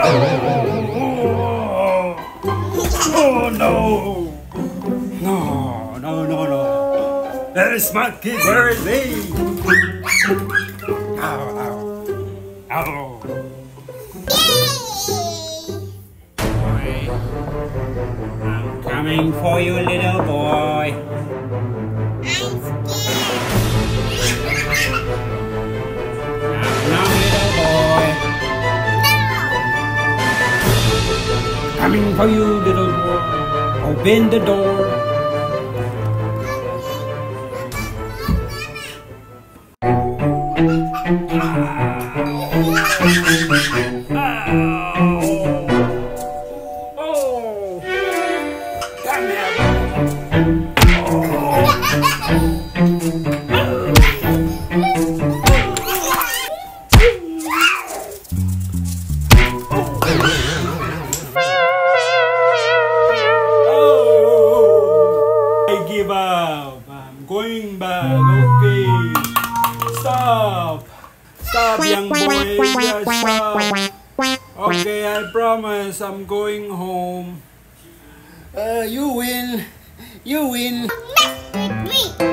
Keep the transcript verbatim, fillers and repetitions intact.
Oh no! No, no, no, no. That smart kid, where is he? Ow, ow. Ow. Boy, I'm coming for you, little boy. Now, little boy. Coming for you, little boy. Open the door. Oh, come here. Oh, I give up. I'm going back. Okay. Stop. Stop, young boy. Just stop. Okay, I promise I'm going home. Uh, you win. You win. Next with me.